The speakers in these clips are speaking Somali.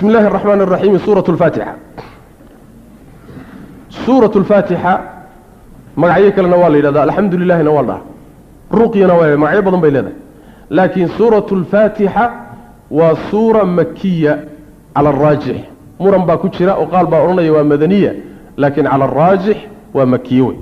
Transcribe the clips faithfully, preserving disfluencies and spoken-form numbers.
بسم الله الرحمن الرحيم. سورة الفاتحة. سورة الفاتحة مقعيك لنوال إلى الحمد لله نوال الله رقي نوال معي بضن بيلاد. لكن سورة الفاتحة وسورة مكية على الراجح مرنبا كتشراء وقال بأروني ومدنية لكن على الراجح ومكيوي.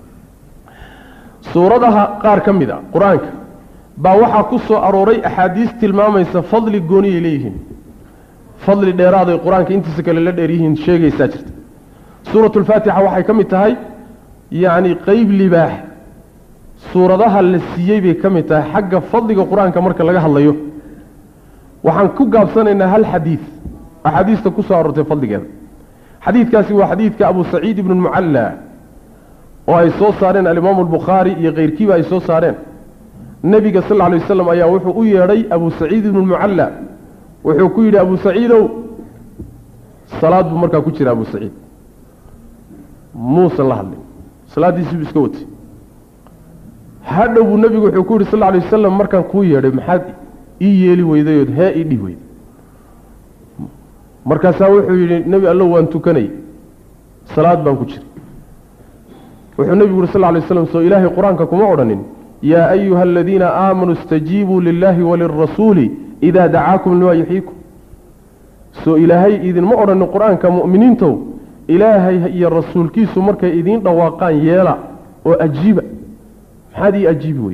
سورة قار كمدا قرآنك باوحا كسو أروري أحاديث تلماميس فضل قوني إليهم فضل الإرادة القرآن كأنت سكال الله ديريهن شيء ساجد. سورة الفاتحة وحي كم تهي يعني قيب لباح سورة ذها السيئة كم تهي حق فضل القرآن كمرك لقاها الله يو وحن كوكا بصنا إن هالحديث أحاديث تكسو أروري فضل كذا حديث كاسي وحديث كأبو سعيد بن المعلى وأيسو صارين الإمام البخاري يغير كيف أيسو صارين النبي صلى الله عليه وسلم أيها وحو يري أبو سعيد بن المعلى wuxuu ku yidhi abu saciidow salaad buu markaa ku jira abu saciid muusan la hadlin salaadiisii iska watay hadhow buu nabigu wuxuu ku yidhi sal alla alay wasalam markaan kuu yeedhay maxaad ii yeeli weydayood hee ii dhihi weyday markaasaa wuxuu yidhi nebi allow waan tukanay salaad baan ku jira wuxuu nebigu yidhi sal alla alay wasalam soo ilaahay qur-aanka kuma odhanin yaa ayuha aladiina aamanuu istajiibuu lilahi walirasuuli إذا دعاكم لما يحييكم سو إلهي إذن ما أرى أن القرآن كمؤمنين تو إلهي هي الرسول كيسو مركا إذن رواقان يلا وأجيب هذه أجيب وي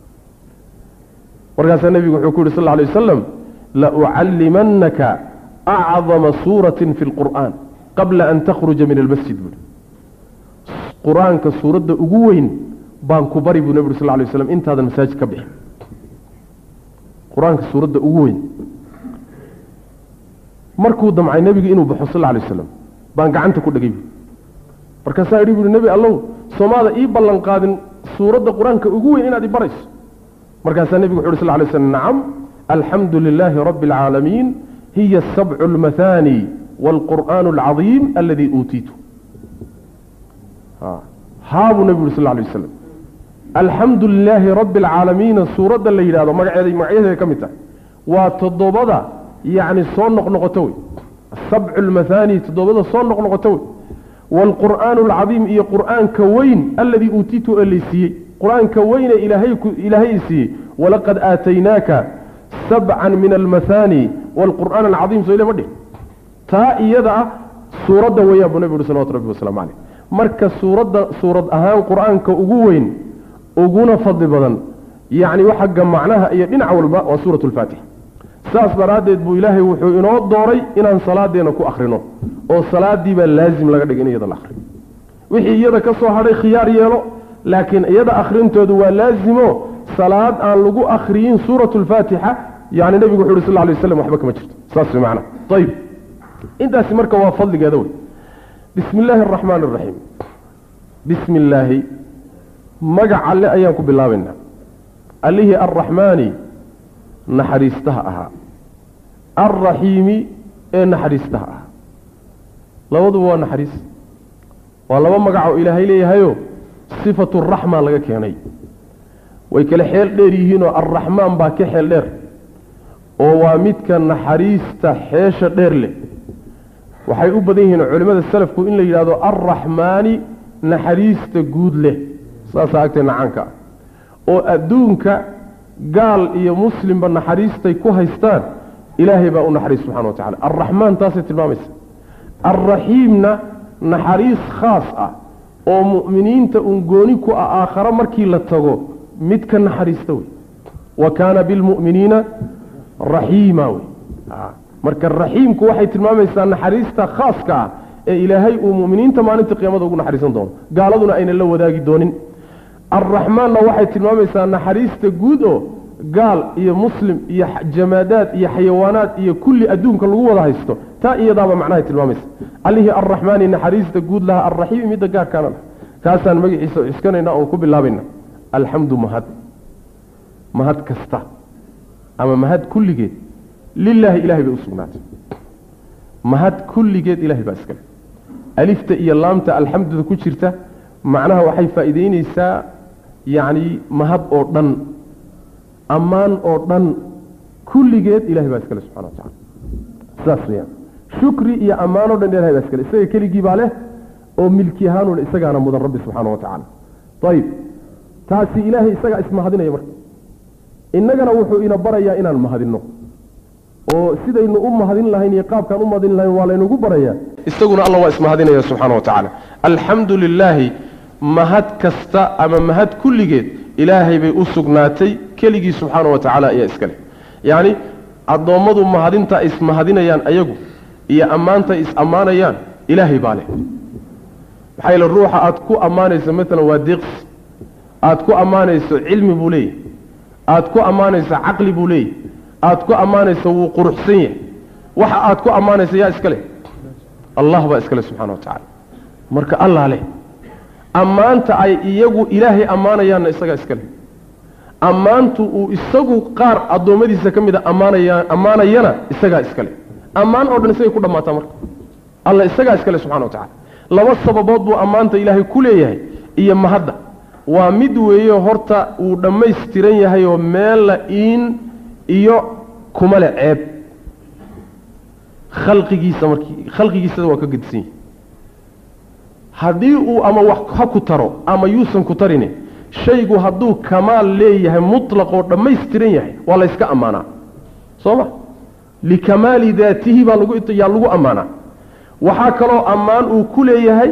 ورقاس النبي يقول صلى الله عليه وسلم لأعلمنك أعظم سورة في القرآن قبل أن تخرج من المسجد قرآن كسورة أقوين بان كبري بنبي صلى الله عليه وسلم انت هذا المساجد كبير قرآن سورة أوين مركو دمع النبي إنه بحصل الله عليه وسلم بان قعنت كل جيب بركسا يريد النبي الله سماذا إيبال لنقادن سورة قرآن كأوين إن هذه برس بركسا النبي صلى الله عليه وسلم نعم الحمد لله رب العالمين هي السبع المثاني والقرآن العظيم الذي أوتيته ها هذا النبي صلى الله عليه وسلم الحمد لله رب العالمين سورة اللي هذا مقعد معيه كمته وتضبضة يعني صنق نقطوي السبع المثاني تضبضة صنق نقطوي والقرآن العظيم هي قرآن كوين الذي أوتيته اللي سي قرآن كوين إلهي إلهي سي ولقد آتيناك سبعا من المثاني والقرآن العظيم سئل مدي تا يدا سورة ويا ابو نبي صلى الله عليه وسلم عليه مركز سورة سورة أهان قرآن كوين وقونا فضل بدن يعني وحق معناها هي دين عول باء وسورة الفاتحة ساس برادة بو إلهي وحو إنو الدوري إنان صلاة دينا كو أخرينو والصلاة دي بل لازم لقدق إن يدا الأخرين وحي يدا كسو هاري خيار يلو لكن يدا أخرين تدو لازمو صلاة أن لقو أخرين سورة الفاتحة يعني نبي قحور صلى الله عليه وسلم وحبك مجرد ساس معنا طيب انت سمرك وفضل قادوي بسم الله الرحمن الرحيم بسم الله مقع اللي أيامكم بالله منا اللي هي الرحمن نحريستها أها الرحيم نحريستها أها لو ضوى نحريس والله مقعوا إلهي ليه هيو صفة الرحمة لك يعني ويكال حيل ديريهينو الرحمن باكي حيل دير ووامدك نحريست حيش دير لي وحي أبديهن علماء السلف كو إن لي الرحمن نحريست قود له ساسا أكتنا عنك وأدونك قال يا مسلم بنحريستي كوهيستان إلهي بقى نحريس سبحانه وتعالى الرحمن تاسة المامس الرحيمنا نحريس خاصة ومؤمنين تأنقونيكو آخر مركي لتغو متك نحريستوي وكان بالمؤمنين رحيما آه. مرك الرحيم كو واحد المامس نحريستا خاصة إلهي ومؤمنين تمانين تقيامته نحريسان دون قالوا أين اللو ذاقي دونين الرحمن لو واحد تلماميسا نحريست جودو قال يا مسلم يا جمادات يا حيوانات يا كل أدون كل قوة هايستو تا إيه ضابا معناها تلماميس عليه الرحمن نحريست جود لها الرحيم ميدا قال كان كاسان مجي إسكان إناء كوب الله بينا الحمد مهد مهد كستا أما مهد كل جيد لله إلهي بأسونات مهد كل جيد إلهي بأسكن ألفت إيا اللامت الحمد ذا كتشرته معناها وحي فائدين إساء يعني مهد أردن أمان أردن كل جيد إلهي بأسكن سبحانه وتعالى ساسيا shukri iyo ammaano dhan ilaahay baa iskale isaga keligii baa leh oo milki ahaanuna isagaana mudan rabbi subxaanahu wa tacaala ayib taasi ilaahay isagaa ismahadinaya marka innagana wuxuu ina barayaa inaan mahadinno oo sidaynu u mahadin lahayn iyo qaabkaan u mahadin lahayn waa laynagu barayaa isaguna allah waa ismahadinaya subxaana wa tacaala alxamdu lilaahi mahad kasta ama mahad kulligeed ilaahay bay u sugnaatay keligii subxaana wa tacaala ayaa iskale yacni addoommadu mahadinta ismahadinayaan ayagu iyo ammaanta is ammaanayaan ilaahay baa leh maxaa yeele ruuxa aad ku ammaanayso maalan waa deeqsi aad ku ammaanayso cilmi buu leeyahy aad ku ammaanayso caqli buu leeyahy aad ku ammaanayso wuu quruxsan yahay waxa aad ku ammaanayso yaa iska leh allah baa iska leh subxana wa tacaala marka allah leh ammaanta ay iyagu ilaahay ammaanayaanna isagaa iska leh ammaantu uu isagu qaar addoommadiisa ka mid a ammaanaya ammaanayana isagaa iska leh ammaan oo dhan isagay ku dhammaataa marka alla isagaa iska leh subxana wa tacala laba sababood buu ammaanta ilaahay ku leeyahay iyo mahadda waa mid weeye horta uu dhammaystiran yahay oo meella iin iyo kuma le ceeb khalqigiisa markii khalqigiisada waa ka gedisan yahay haddii uu ama wax ha ku taro ama yuusan ku tarini shaygu hadduu kamaal leeyahay mutlaq oo dhammaystiran yahay waa la yska ammaanaa soo ma likamaali daatihi baa lagu yaa lagu ammaanaa waxaa kaloo ammaan uu ku leeyahay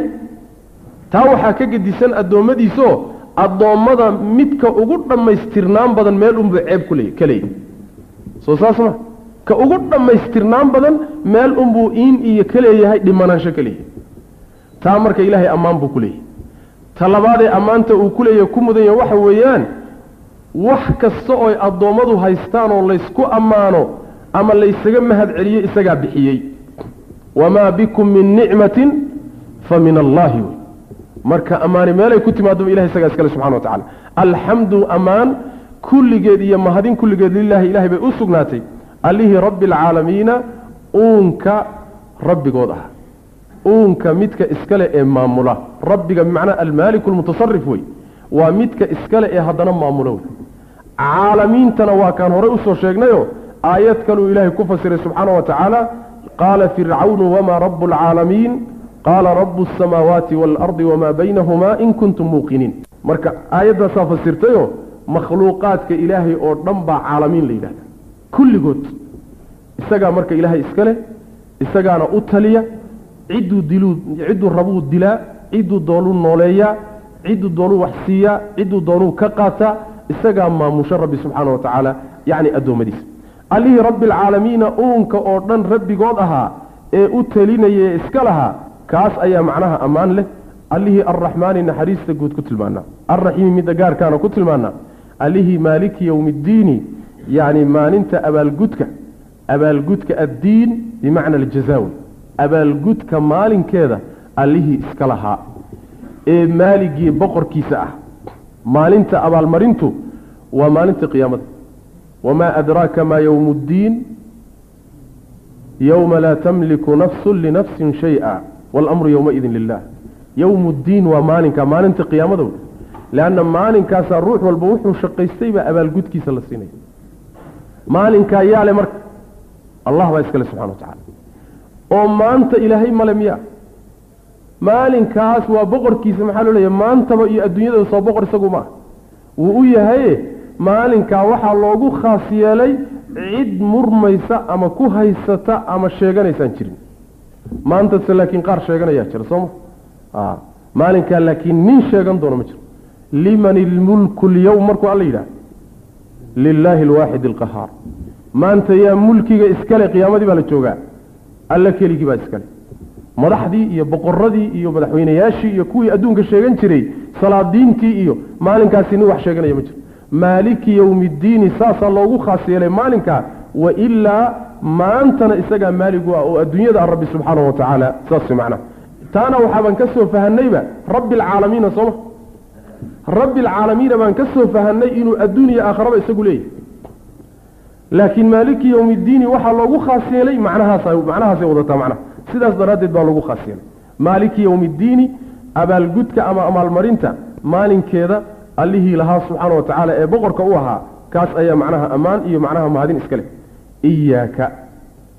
taa waxaa ka gedisan addoommadiisoo addoommada midka ugu dhammaystirnaan badan meel unbuu ceeb ku leey ka leeyahay soo saas ma ka ugu dhammaystirnaan badan meel unbuu iin iyo ka leeyahay dhimanaansho ka leeyahay taa marka ilaahay ammaan buu ku leeyahay ta labaadee ammaanta uu ku leeyahay ku mudan yahay waxa weeyaan wax kasta oo ay addoommadu haystaan oo laysku ammaano ama laysaga mahad celiyo isagaa bixiyey wamaa bikum min nicmatin fa min allaahi wey marka ammaani meelay ku timaadaba ilahay isagaa iskale subxana wa tacala alxamdu ammaan kulligeed iyo mahadin kulligeed lilaahi ilahay bay u sugnaatay allihii rabbi alcaalamiina uunka rabbigood ah uunka midka iskale ee maamula rabbiga bimacnaa almaaliku almutasarif wey waa midka iskale ee haddana maamula wey caalamiintana waa kaan horey usoo sheegnayo aayad kaluu ilaahay ku fasiray subxaana wa tacaala qaala fircawnu wamaa rabu alcaalamiin qaala rabu asamaawaati waalardi wamaa baynahumaa in kuntum muuqiniin marka aayaddaasaa fasirtayo makhluuqaadka ilaahay oo dhan baa caalamiin la yidhahda kulligood isagaa marka ilaahay iska leh isagaana u taliya cidduu diluu cidduu rabuu dilaa cidduu doonuu nooleeyaa cidduu doonuu wax siiyaa cidduu doonuu ka qaataa isagaa maamusho rabbi subxaana wa tacaala yacni addoommadiisa allihii rabbi alcaalamiina uunka oo dhan rabbigood ahaa ee u talinaya ee iska lahaa kaas ayaa macnaha ammaan leh allihii arraxmaani naxariista guud ku tilmaanaa alraxiimi midda gaarkaana ku tilmaanaa allihii maaliki yowmiiddiini yacni maalinta abaalgudka abaalgudka addiin bimacna aljazaawi abaalgudka maalinkeeda allihii iska lahaa ee maaligii boqorkiisa ah maalinta abaalmarintu waa maalinta qiyaamada wamaa adraaka maa yowmu ddiin yowma laa tamliku nafsun linafsin shay-a waalamru yowmaidin lilah yowmu ddiin waa maalinka maalinta qiyaamada wey leanna maalinkaasaa ruux walba wuxuu shaqaystay baa abaalgudkiisa la siinaya maalinkaa yaa le marka allah baa iskale subxana wa tacala oo maanta ilaahay male miya maalinkaas waa boqorkiisa maxaa loo leeyahay maantaba iyo adduunyada soo boqor isagu ma ah wuu u yahaye maalinkaa waxaa loogu khaas yeelay cid murmaysa ama ku haysata ama sheeganaysaan jirin maantase laakiin qaar sheeganayaa jira sooma a maalinkaa laakiin nin sheegan doono ma jiro liman ilmulku lyowm markuu alla yidhaha lilaahi alwaaxid alqahaar maanta yaa mulkiga iskale qiyaamadii baa la joogaa alla keligii baa iskale madaxdii iyo boqoradii iyo madaxweynayaashii iyo kuwii adduunka sheegan jiray salaadiintii iyo maalinkaasi nin wax sheeganaya ma jiro maaliki yowmiiddiini saasaa loogu khaas yeelay maalinkaa wa ilaa maantana isagaa maaligu ah oo adduunyada ah rabbi subxaanahu wa tacaala saas macnaha taana waxaabaan ka soo fahanayba rabbi alcaalamiina sooma rabbi alcaalamiina baan ka soo fahanay inuu adduuniya aakhiraba isagu leeyahay laakiin maaliki yowmiiddiini waxaa loogu khaas yeelay macnahaasa macnahaasay wadataa macnaha sidaas daraaddeed baa loogu khaas yeelay maaliki yowmiiddiini abaalgudka ama amaalmarinta maalinkeeda allihii lahaa subxaana wa tacaala ee boqorka u ahaa kaas ayaa macnaha ammaan iyo macnaha mahadin iska leh iyaaka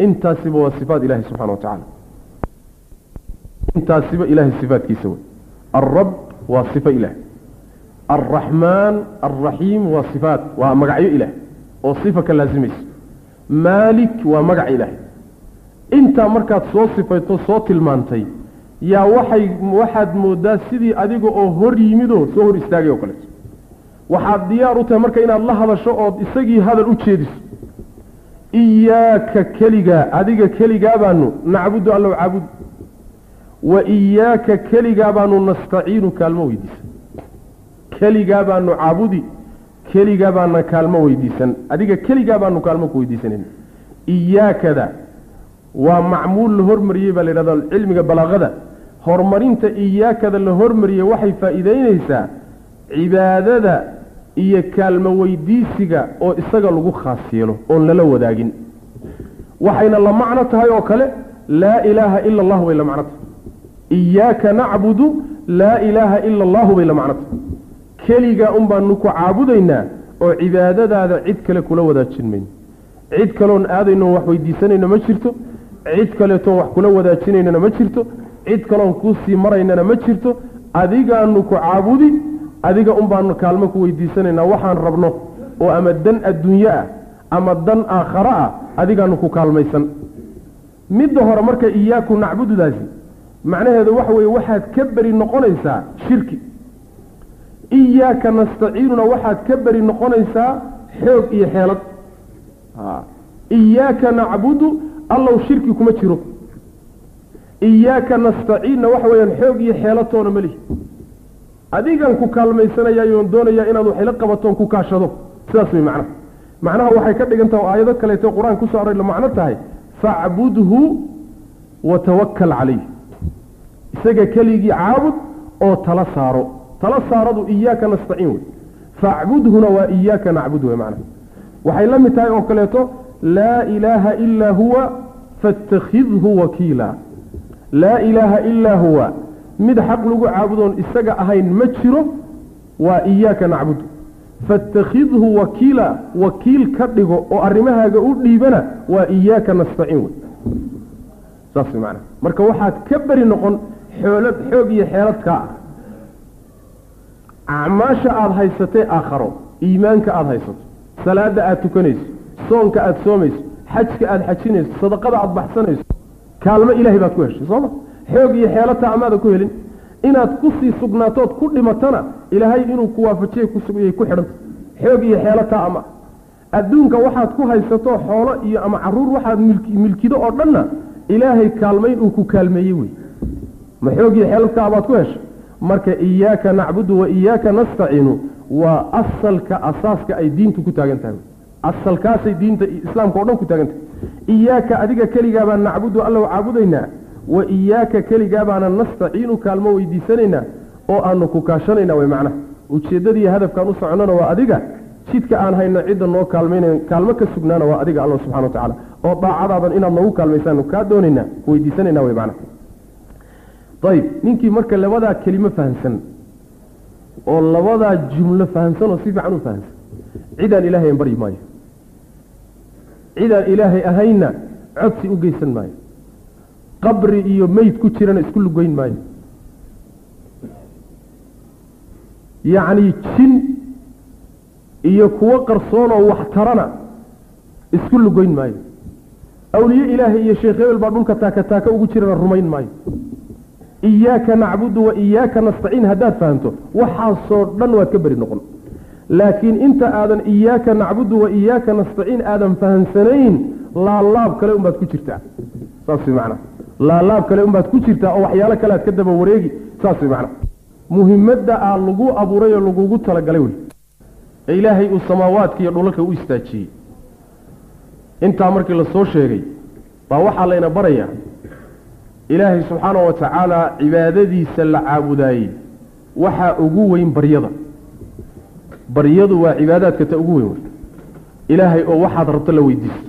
intaasiba waa sifaat ilaahi subxana wa tacaala intaasiba ilaahay sifaatkiisa wey alrab waa sifa ilaah alraxmaan alraxiim waa sifaat waa magacyo ilaah oo sifa ka laasimaysa maalik waa magac ilaah intaa markaad soo sifayto soo tilmaantay yaa waxay waxaad moodaa sidii adiga oo hor yimidoo soo hor istaagay oo kaleeto waxaad diyaar u tahay marka inaad la hadasho ood isagii hadal u jeediso iyaaka keligaa adiga keligaa baanu nacbudu allow caabudu wa iyaaka keligaa baanu nastaciinu kaalmo weydiisan keligaa baanu caabudi keligaa baana kaalmo weydiisan adiga keligaa baanu kaalmo ku weydiisanayna iyaakada waa macmuul la hormariyey baa la yidhahda cilmiga balaaqada horumarinta iyaakada la hormariyey waxay faa'iideynaysaa cibaadada iyo kaalmo weydiisiga oo isaga lagu khaas yeelo oon lala wadaagin waxayna la macno tahay oo kale laa ilaaha ila allahu bay la macno tahay iyaaka nacbudu laa ilaaha ila allahu bay la macno tahay keligaa un baanu ku caabudaynaa oo cibaadadaada cid kale kula wadaajin mayno cid kaloon aadayno wax weydiisanayno ma jirto cid kaleetoon wax kula wadaajinaynana ma jirto cid kaloon kuu sii maraynana ma jirto adigaanu ku caabudi adiga un baanu kaalmo ku weydiisanaynaa waxaan rabno oo ama dan adduunye ah ama dan aakhare ah adigaanu ku kaalmaysan midda hore marka iyaaku nacbududaasi macnaheedu waxa weeye waxaad ka beri noqonaysaa shirki iyaaka nastaciinuna waxaad ka beri noqonaysaa xoog iyo xeelad iyaaka nacbudu allow shirki kuma jiro iyaaka nastaciinna waxa weeyaan xoog iyo xeelatoona ma lihi adigan ku kaalmaysanayaayoon doonayaa inaad waxayla qabatoon ku kaashado sidaas way macnaha macnaha waxay ka dhigan taha oo aayado kaleeto qur-aan ku soo aroray la macno tahay facbudhu watawakkal calayh isaga keligii caabud oo tala saaro tala saaradu iyaaka nastaciin wey facbudhuna waa iyaaka nacbud wey macnaha waxay la mid tahay oo kaleeto laa ilaaha ilaa huwa faاtakhidhu wakiila laa ilaaha ilaa huwa mid xaq lagu caabudoon isaga ahayn ma jiro waa iyaaka nacbudu faاtakhidhu wakiila wakiil ka dhigo oo arrimahaaga u dhiibana waa iyaaka nastaciin wey saas wey macnaha marka waxaad ka beri noqon xoolad xoog iyo xeeladkaa ah acmaasha aada haysatay aakharo iimaanka aada haysato salaada aada tukanayso soonka aada soomayso xajka aada xajinayso sadaqada aada baxsanayso kaalmo ilaahay baad ku heshay sooma xoog iyo xeelataa amaada ku helin inaad ku sii sugnaatood ku dhimatana ilaahay inuu ku waafajiye kusugayay ku xidhanta xoog iyo xeelataa ama adduunka waxaad ku haysato xoolo iyo ama caruur waxaad milkido oo dhanna ilaahay kaalmayn uu ku kaalmeeyey wey ma xoog iyo xeelataa baad ku heshay marka iyaaka nacbudu wa iyaaka nastaciinu waa asalka asaaska ay diintu ku taagan tahay asalkaasay diinta islaamka oo dhan ku taagan tahay iyaaka adiga keligaa baan nacbudu allow caabudaynaa wa iyaaka keligaa baana nastaciinu kaalmo weydiisanaynaa oo aanu ku kaashanaynaa way macnaha ujeeddadiiyo hadafkaan u soconnana waa adiga jidka aan hayno cidda noo kaalmaynayn kaalmo ka sugnaana waa adiga allah subxana wa tacaala oo daacadaadan inaad noogu kaalmaysaanu kaa doonaynaa ku weydiisanaynaa way macnaha ayib ninkii marka labadaa kelimo fahamsan oo labadaa jumlo fahamsan oo si fiican u fahamsan cidaan ilaahay an baryi maayo cidaan ilaahay ahaynna codsi u geysan maayo qabri iyo meyd ku jirana isku lugeyn maayo yacni jin iyo kuwo qarsoon oo wax tarana isku lugeyn maayo awliye ilaahay iyo sheekh hebel baa dhulka taaka taaka ugu jirana rumayn maayo iyaaka nacbudu wa iyaaka nastaciin haddaad fahamto waxaasoo dhan waad ka beri noqon laakiin inta aadan iyaaka nacbudu wa iyaaka nastaciin aadan fahamsanayn laalaab kale unbaad ku jirtaa saas way macnaha laalaab kale unbaad ku jirtaa oo waxyaalo kale aad ka daba wareegi saas way macnaha muhimadda aa lagu abuuray oo lagugu talagalay wey ee ilaahay uu samaawaadka iyo dhulalka u istaajiyey intaa markii la soo sheegay baa waxaa layna barayaa ilaahay subxaanahu wa tacaala cibaadadiisa la caabudaayey waxaa ugu weyn baryada baryadu waa cibaadaadka ta ugu weyn wey ilaahay oo waxaad rabto la weydiiso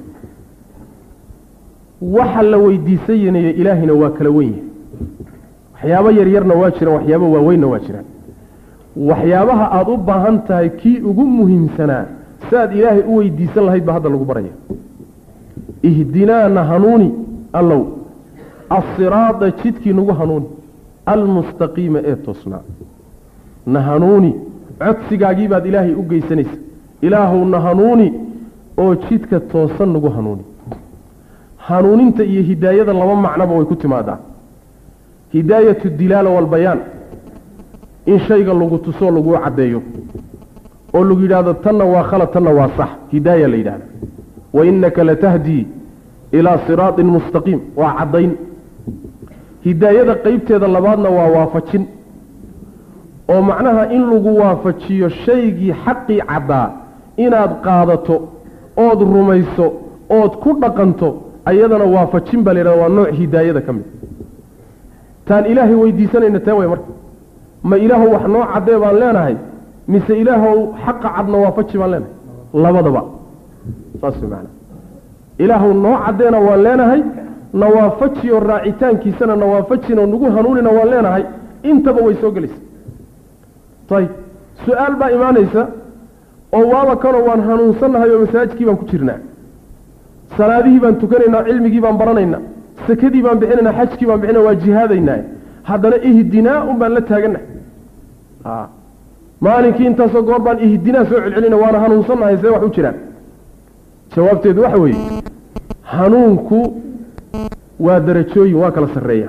waxa la weydiisanaya ilaahayna waa kala wen yahay waxyaabo yaryarna waa jiraan waxyaabo waaweynna waa jiraan waxyaabaha aada u baahan tahay kii ugu muhiimsanaa si aad ilaahay u weydiisan lahayd baa hadda lagu baraya اهدنا نهنوني الله الصراط جدكي نغو هنوني المستقيم ايه تصنع نهنوني عدسيقاقي بعد إلهي أقي سنس إلهو نهنوني oo jidka toosan nagu hanuuni hanuuninta iyo hidaayada laba macnaba way ku timaadaa hidaayatu dilala wal bayan in shayga lagu tuso lagu cadeeyo oo lagu yiraahdo tanna waa khalad tanna waa sax hidaaya la yiraahdo wa innaka latahdi ila siratin mustaqim wa cadayn hidaayada qaybteeda labaadna waa waafajin oo macnaha in lagu waafajiyo shaygii xaqi cadaa inaad qaadato ood rumayso ood ku dhaqanto ayadana waafajin baa leeyahay waa nooc hidaayada kamid taan ilaahi weydiisanayna taa way marka ma ilaahu wax noo cadee baan leenahay mise ilaahu xaq cadna waafaji baan leenahay labadaba saas macna ilaahu noo cadeena waan leenahay nawaafaji oo raacitaankiisana nawaafajina nagu hanuunina waan leenahay intaba way soo galaysaa tay su'aal baa imaanaysa oo waaba kano waan hanuunsanahay oo masaajidkii baan ku jirnaa salaadihii baan tukanaynaa cilmigii baan baranaynaa sakadii baan bixinaynaa xajkii baan bixinaynaa waa jihaadaynaa haddana ihdinaa un baan la taaganahay haa maalinkii intaasoo goor baan ihdinaa soo celcelina waana hanuunsanahay see wax u jiraan jawaabteedu waxa weeye hanuunku waa darajooyin waa kala sarreeya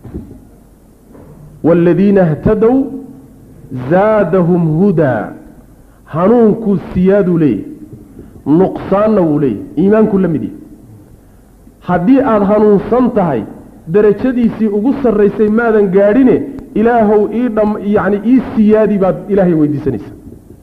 waaladiina اهتدوا زادهم هدى hanuunku siyaadu leeyahay nuqsaanna wuu leeyahay iimaanku la mid yahay haddii aada hanuunsan tahay darajadiisii ugu sarraysay maadan gaadhine ilaahow ii dham yacni ii siyaadi baad ilaahay weydiisanaysa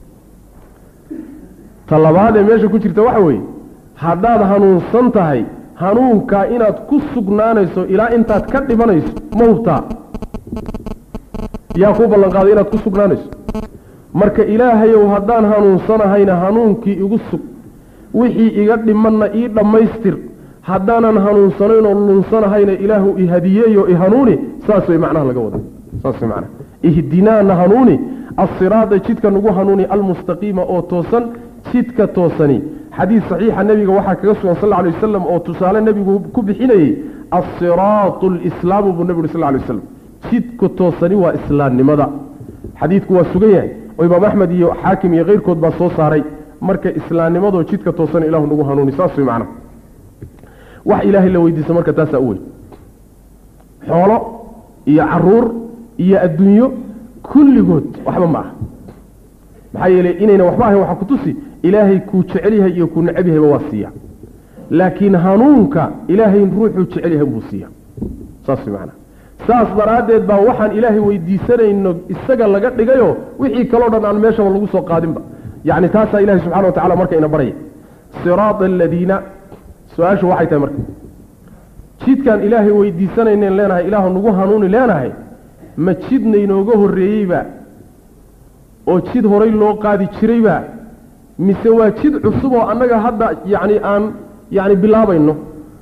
ta labaadee meesha ku jirta waxa weeye haddaad hanuunsan tahay hanuunkaa inaad ku sugnaanayso ilaa intaad ka dhimanayso ma hubtaa yaa kuu ballanqaaday inaad ku sugnaanayso marka ilaahayow haddaan hanuunsanahayna hanuunkii igu sug wixii iga dhimanna ii dhammaystir haddaanan hanuunsanayn oo lunsanahayna ilaahu i hadiyeeyo i hanuuni saas way macnaha laga wadaa saas way macnaha ihdinaana hanuuni assiraada jidka nagu hanuuni almustaqiima oo toosan jidka toosani xadiis saxiixa nebiga waxaa kaga sugan sal alay wasalam oo tusaale nebigu ku bixinayey assiraatu alislaamu buu nebigu sal alay wasalam jidka toosani waa islaamnimada xadiidku waa sugan yahay oo imaam axmed iyo xaakim iyo keyrkood baa soo saaray marka islaamnimadoo jidka toosan ilaahu nagu hanuuni saas way macnaha wax ilaahay la weydiisa marka taasaa u weyn xoolo iyo caruur iyo adduunyo kulligood waxba ma aha maxaa yeelay inayna waxba ahayn waxaa ku tusi ilaahay kuu jecel yahay iyo kuu necab yahayba waa siiya laakiin hanuunka ilaahay ruuxuu jecel yahay buu siiya saas way macnaha saas daraaddeed baa waxaan ilaahay weydiisanayno isaga laga dhigayo wixii kaloo dhan aan meeshaba lagu soo qaadinba yacni taasaa ilahay subxana wa tacala marka ina baraya siraada aladiina su-aashu waxay tahay marka jidkaan ilaahay weydiisanaynen leenahay ilaahu nagu hanuuni leenahay ma jidna inooga horreeyeyba oo jid horay loo qaadi jirayba mise waa jid cusub oo annaga hadda yacni aan yacni bilaabayno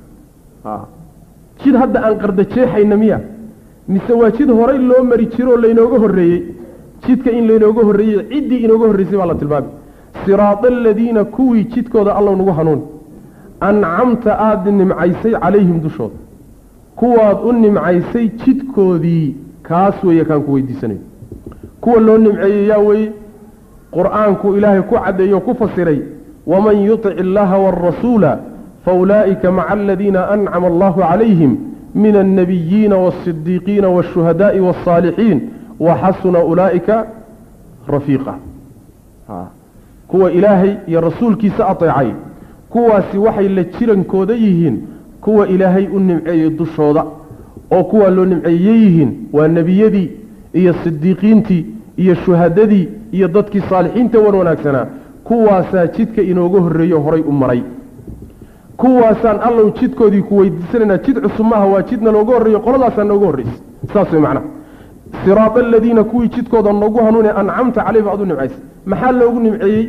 jid hadda aan qardajeexayna miya mise waa jid horay loo mari jiro oo laynooga horreeyey jidka in laynooga horreeyey ciddii inooga horreysay baa la tilmaamay siraada aladiina kuwii jidkooda allow nagu hanuuni ancamta aada nimcaysay calayhim dushooda kuwaad u nimcaysay jidkoodii kaas weeye kaan ku weydiisanayo kuwa loo nimceeyey yaa weeye qur-aanku ilaahay ku caddeeyo ku fasiray waman yutic illaha waarasuula faulaa'ika maca aladiina ancama allahu calayhim من النبيين والصديقين والشهداء والصالحين وحسن أولئك رفيقا كوا إلهي يا رسول كي سأطيعي كوا سوحي لتشيرن كوديهن كوا إلهي النمعي الدشوضة أو كوا لنمعيهن والنبي دي إيا الصديقين تي إيا الشهداء دي إيا ضدك الصالحين توروناكسنا كوا ساتشتك إنوغه الرئيو هري أمري kuwaasaan allow jidkoodii ku weydiisanayna jid cusub maaha waa jidna looga horreeyo qoladaasaan nooga horreysa saas way macnaha siraada aladiina kuwii jidkooda noogu hanuune ancamta caleyhim aad u nimcaysay maxaa loogu nimceeyey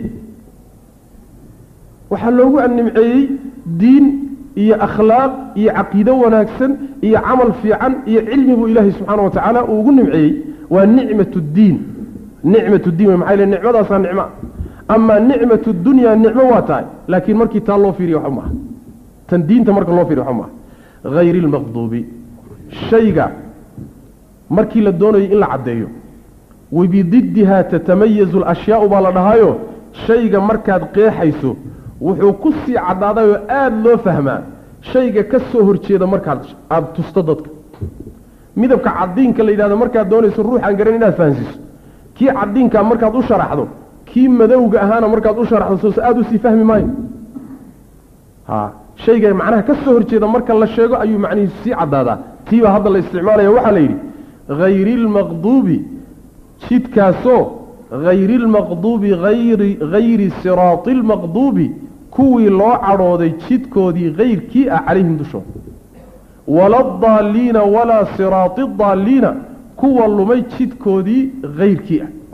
waxaa loogu nimceeyey diin iyo akhlaaq iyo caqiido wanaagsan iyo camal fiican iyo cilmi buu ilaahay subxaana wa tacaala uu ugu nimceeyey waa nicmatu ddiin nicmatu ddiin maxaa yeele nicmadaasaa nicma amaa nicmatu dunyaa nicmo waa tahay laakiin markii taa loo fiiriya waxba maaha تندين تمرك الله في رحمه غير المغضوب شيء مركي للدون إلا عديه وبضدها تتميز الأشياء بالدهايو شيء مركاد قيحيسو wuxuu ku sii cadaaday oo aad loo fahmaa shayga ka soo horjeeda markaad aad tusto dadka midabka cadiinka la yiraahdo markaad doonayso ruux aan garan inaad fahansiiso kii cadiinka markaad u sharaxdo kii madowga ahaana markaad u sharaxdo soo aad u sii fahmi maayo ha shayga macnaha ka soo horjeeda marka la sheego ayuu macnihiisu sii cadaadaa tiiba hadda la isticmaalayo waxa la yiri ghayril maghdubi jidkaasoo غير المغضوب غير غير صراط المغضوب كوي لو عروضي جدكودي غير كي عليهم دشو ولا الضالين ولا صراط الضالين كوا لمي جدكودي غير كي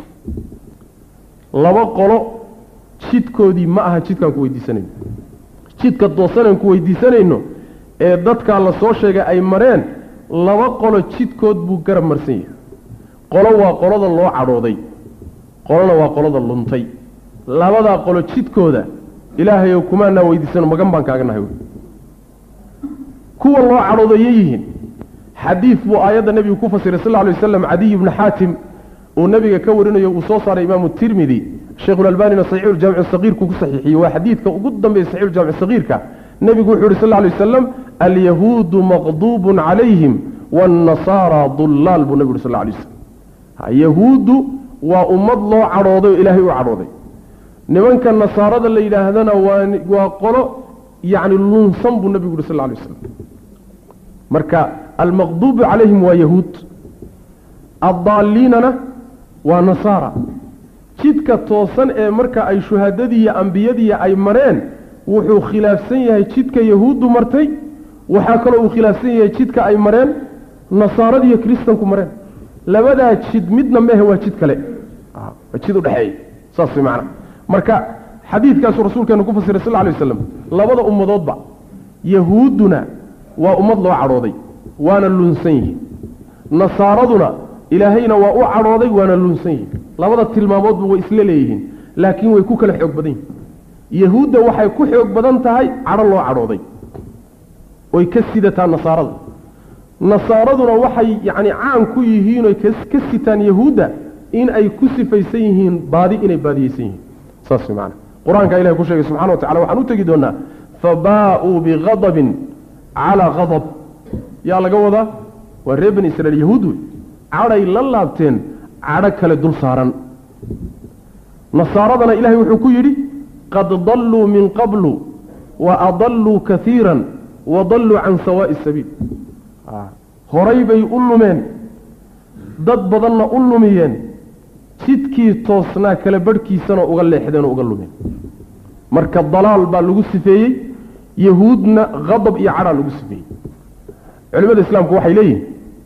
لما قالوا جدكودي ما أها جدكان كوي ديسانين جدك الدوسانين كوي ديسانينو ee dadka la soo sheegay ay mareen laba qolo jidkood buu garab marsan yahay qolo waa qolada loo carooday qolana waa qolada luntay labada qolo jidkooda ilaahay oo kuma na weydiisano magan baan kaaga nahay kuwa loo carooday yihiin xadiis buu aayada nabiga ku fasiray sallallahu alayhi wasallam Adi ibn Hatim oo nabiga ka warinayo uu soo saaray Imam Tirmidhi Sheikh Al-Albani Sahih Al-Jami' Al-Saghir ku saxiixiyay waa xadiiska ugu dambeeyay Sahih Al-Jami' Al-Saghirka nabigu wuxuu yiri sallallahu alayhi wasallam al-yahud maghdubun alayhim wan-nasara dhullal bu nabigu sallallahu alayhi wasallam yahudu waa ummad loo carooday ilaahay u carooday nimanka nasaarada la yiraahdana waa waa qolo yaani lunsan bu nabigu sallallahu alayhi wasallam marka al-maghdub alayhim wa yahud ad-dallina wa nasara jidka toosan ee marka ay shuhadadii iyo anbiyadii ay mareen wuxuu khilaafsan yahay jidka yahuudu martay waxa kale uu khilaafsan yahay jidka ay mareen nasaaradii iyo kristanku mareen labada jid midna ma waa jid kale ah jid u dhaxay saas macna marka xadiiskaas rasuulkeenu ku fasiray sallallahu alayhi wasallam labada ummadoodba yahuuduna waa ummad loo carooday waana lunsan yihiin nasaaraduna ilaahayna waa u carooday waana lunsan yihiin labada tilmaamood way isla leeyihiin laakiin way ku kala xoog badan yihiin yahuudda waxay ku xoog badan tahay caro loo carooday way ka sidataa nasaarada nasaaraduna waxay yaani caan ku yihiin oo ka sitaan yahuuda in ay ku sifaysan yihiin baadi inay baadiyaysan yihiin saas macna quraanka ilaahay ku sheegay subhanahu wa ta'ala waxaan u tagi doonaa fabaa'u bighadabin ala ghadab yaa laga wada waa reer bani israa'iil yahuudu caray la laabteen caro kale dul saaran nasaaradana ilaahay wuxuu ku yiri qad dallu min qablu wa adallu kathiran wa dallu an sawa'i sabil horay bay u lumeen dad badanna u lumiyeen jidkii toosnaa kala badhkiisana uga leexdeen oo uga lumeen marka dalaal baa lagu sifeeyey yahuudna ghadab iyo cara lagu sifeeyey culimada islaamku waxay leeyihiin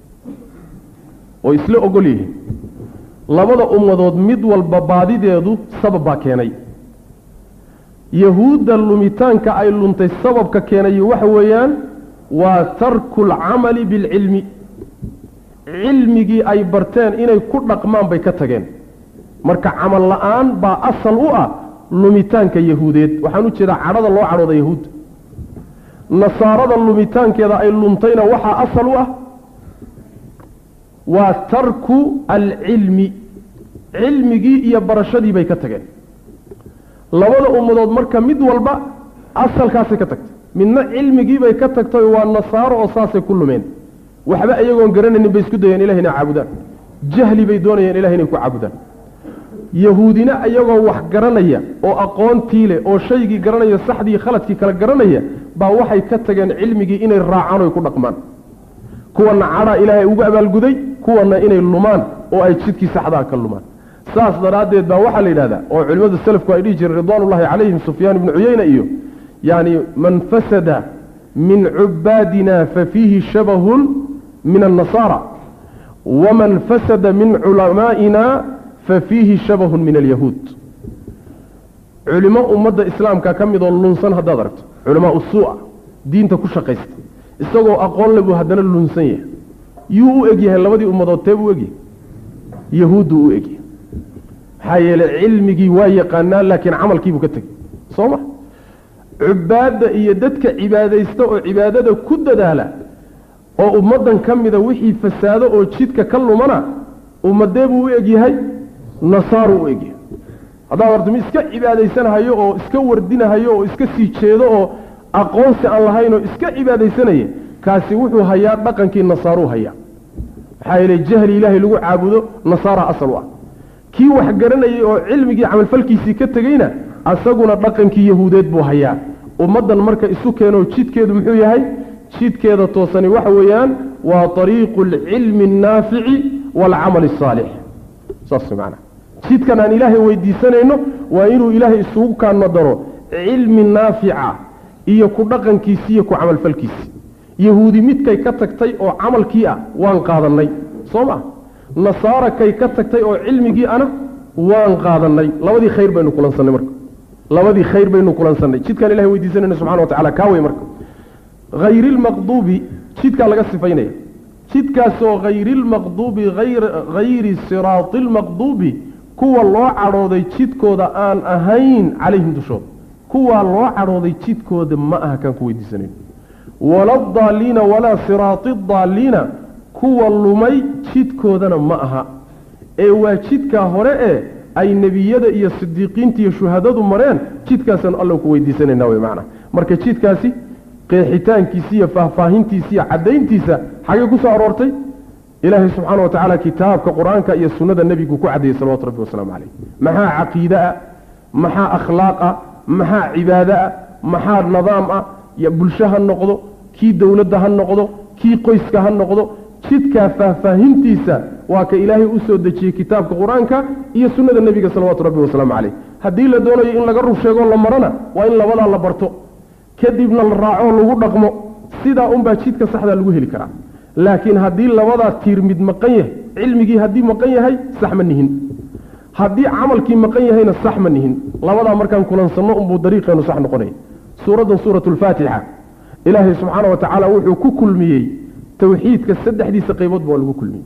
oo isla ogol yihiin labada ummadood mid walba baadideedu sabab baa keenay yahuudda lumitaanka ay luntay sababka keenay waxa weeyaan waa tarku al-amali bil-ilmi cilmigii ay barteen inay ku dhaqmaan bay ka tageen marka amal la'aan baa asal u ah lumitaanka yahuudeed waxaan u jeedaa carada loo carooday yahuud nasaarada lumitaankeeda ay luntayna waxa asal u ah waa tarku al-ilmi cilmigii iyo barashadii bay ka tageen labada ummadood marka mid walba asalkaas ka tagtay midna cilmigii bay ka tagtay waa nasaaro oo saasay ku lumeen waxba ayagoon garanaynin bay isku dayeen ilaahina caabudaan jahli bay doonayeen ilaahina ku caabudaan yahuudina ayagoo wax garanaya oo aqoontii leh oo shaygii garanaya saxdii khaladkii kala garanaya baa waxay ka tageen cilmigii inay raacaan oo ku dhaqmaan kuwana cara ilaahay ugu abaalguday kuwana inay lumaan oo ay jidkii saxda ka lumaan saas daraadeed baa waxa la yiraahdaa oo culimada salafku ay dhijir ridwaanullaahi calayhim sufyaan ibn uyayna iyo yani man fasada min ubadina fa fihi shabahun min an-nasara wa man fasada min ulama'ina fa fihi shabahun min al-yahud ulama ummadda islaamka kamid oo lunsan hadaad aragto ulama usuu'a diinta ku shaqeysta isagoo aqoon leh buu hadana lunsan yahay yuu u egyahay labadii ummadood teeb u egyahay yahuudu u egyahay hay'al cilmigi waa yaqaanaa laakiin amalkii buu ka tagay sooma عبادة يددك عبادة يستوى عبادة كددالا oo ummadan kamida wixii fasaado oo jidka ka lumana ummadeebu u egyahay nasaaru u egyahay hadaa wardu iska cibaadaysanayo oo iska wardinayo oo iska sii jeedo oo aqoonsi aan lahayn oo iska cibaadaysanaya kaasi wuxuu hayaa dhaqankii nasaaru hayaa waxa ilaa jahli ilaahi lagu caabudo nasaara asal ah kii wax garanayay oo cilmigii amal falkiisii ka tagayna asaguna dhaqankii yahuudeed buu hayaa ummadan marka isu keeno jidkeedu muxuu yahay jidkeeda toosani waxa weeyaan waa tariiqul ilmi naafici wal amal saalix saas macna jidkan aan ilaahay weydiisanayno waa inuu ilaahay isugu kaano daro ilmi naafica iyo ku dhaqankiisa iyo ku amal falkiisa yahuudi midkay ka tagtay oo amalkii ah waan qaadanay sooma nasaara kay ka tagtay oo cilmigii ana waan qaadanay labadii khayr baynu kulansanay marka labadii khayr baynu kulansanay jidkan ilaahay weydiisanayno subhanahu wa ta'ala kaaway marka غير المغضوب جدك لغا صفينيه جدكاسو غير المغضوب غير غير صراط المغضوب كوا لو عروداي جدكودا ان اهين عليهم دشو كوا لو عروداي جدكودا ما اها كان كويديسنين ولا الضالين ولا صراط الضالين كوا لومي جدكودنا ما اها اي وا جدكا هوره اي نبييدا iyo صديقينta iyo shuhadadu mareen jidkaasan Allah ku weydiisanayna way macna marka jidkaasi qeexitaankiisa iyo faahfaahintiisa iyo cadayntiisa xagee ku soo aroortay ilaahay subxaanahu wa ta'ala kitaabka quraanka iyo sunnada nabiga ku cadeeyay sallallahu alayhi wa sallam maxaa aqeeda maxaa akhlaaq maxaa cibaada maxaa nidaam ah ya bulshaha noqdo kii dawladda ha noqdo kii qoyska ha noqdo jidka faahfaahintiisa waa ka ilaahay u soo dejiyay kitaabka quraanka iyo sunnada nabiga sallallahu alayhi wa sallam hadii la doonayo in laga ruf sheego la marana waa in labada la barto kadibna la raaco lagu dhaqmo sida un baa jidka saxda lagu heli karaa laakiin hadii labada tiir mid maqan yahay cilmigi hadii maqan yahay sax ma nihin hadii amalkii maqan yahayna sax ma nihin labada markaan kulansano um buu dariiqeenu sax noqonay suurada suuratul faatiha ilaahi subhanahu wa ta'ala wuxuu ku kulmiyay tawxiidka saddexdiisa qaybood baa lagu kulmiyay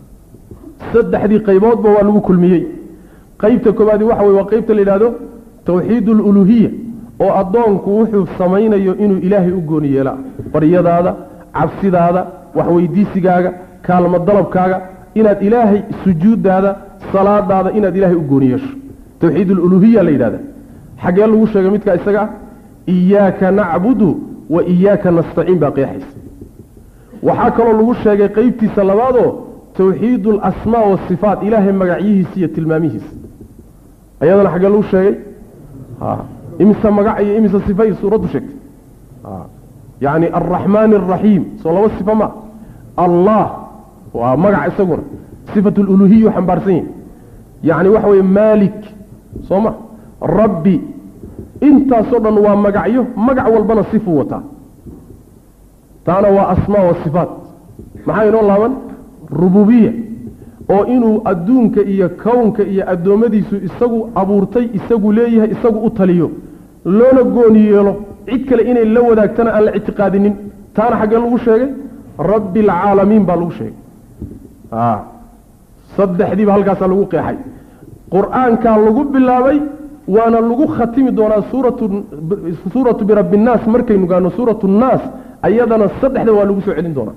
saddexdii qaybood baa lagu kulmiyay qaybta koobaad waxa way qaybta la yiraahdo tawxiidul uluhiyya oo adoonku wuxuu sameeynayo inuu ilaahay u gooni yeela bariyadaada cabsidaada wax weydiisigaaga kaalmo dalabkaaga inaad ilaahay sujuudaada salaadaada inaad ilaahay u gooni yeesho tawxiidul uluhiyya la yiraahdo xagee lagu sheegay midka isaga iyyaka na'budu wa iyyaka nastaciin baqiyahis waxa kale lagu sheegay qaybtiisa labaado tawxiidul asmaa wa sifaat ilaahay magaciisa iyo tilmaamihiisa ayadana xagee lagu sheegay ha إمسا مقع إمسا صفاي سورة شكل آه. يعني الرحمن الرحيم صلى الله ما الله ومقع سقر صفة الألوهية حنبارسين يعني وحوي مالك صمع ربي انت صدن ومقعيه مقع والبنا صفه وتا تعالى وأسماء والصفات محاين الله من ربوبية oo inuu adduunka iyo kownka iyo adoomadiisu isagu abuurtay isagu leeyahay isagu u taliyo loona gooni yeelo cid kale inay la wadaagtana aan la ictiqaadinin taana xagee lagu sheegay rabbil alamin baa lagu sheegay ah saddexdii ba halkaas lagu qeexay quraanka lagu bilaabay waana lagu khatimi doonaa suuratu suuratu bi rabbin nas markaynu gaano suuratu nas ayadana saddexda waa lagu soo celin doonaa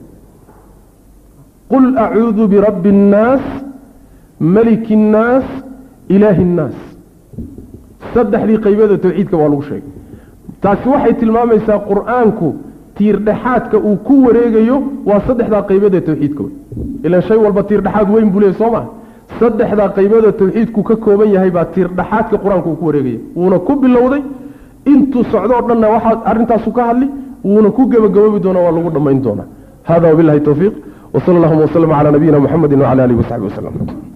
قل أعوذ برب الناس ملك الناس إله الناس صدح لي قيبادة توحيدك والو شيء تاسوحي تلماميسا قرآنك تيردحاتك وكو وريقيو وصدح لي قيبادة توحيدك إلا شيء والبا تيردحات وين بولي صوما صدح لي قيبادة توحيدك ككوبية هيبا تيردحاتك قرآنك وكو وريقيو ونكو باللوضي انتو سعودوا لنا واحد أرنتا سكاها لي ونكو قبا قبا دونا والو قد ما يندونا هذا وبالله التوفيق وصلى الله وسلم على نبينا محمد وعلى آله وصحبه وسلم